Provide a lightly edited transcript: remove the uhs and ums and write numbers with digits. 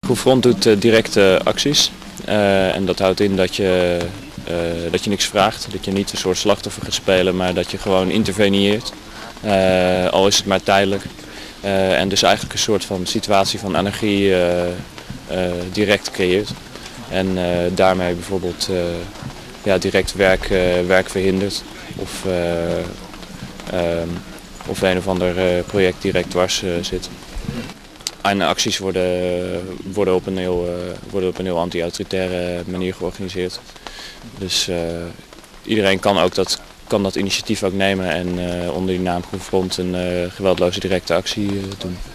Groen Front doet directe acties en dat houdt in dat je niks vraagt, dat je niet een soort slachtoffer gaat spelen, maar dat je gewoon interveneert, al is het maar tijdelijk. En dus eigenlijk een soort van situatie van anarchie direct creëert en daarmee bijvoorbeeld direct werk verhindert of een of ander project direct dwars zit. En acties worden op een heel anti-autoritaire manier georganiseerd. Dus iedereen kan dat initiatief ook nemen en onder die naam Groen Front een geweldloze directe actie doen.